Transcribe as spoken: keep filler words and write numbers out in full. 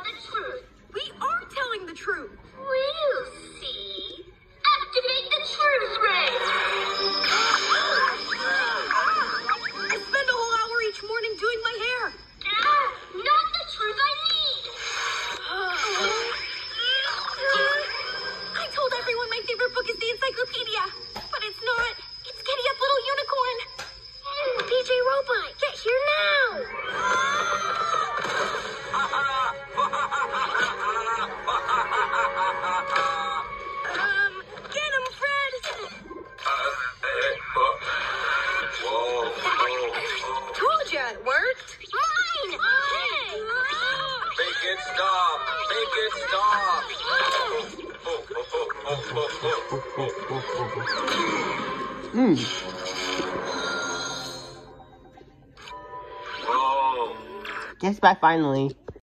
not the truth. We are telling the truth. We'll see. Activate the truth ray. I spend a whole hour each morning doing my hair. Ah, not the truth I need. I told everyone my favorite book is the encyclopedia, but it's not. It's Giddy Up Little Unicorn. P J Robot, get here now. Um, get him, Fred. Told ya it worked. Mine. Hey. Make it stop! Make it stop! Mm. Oh. Guess by finally.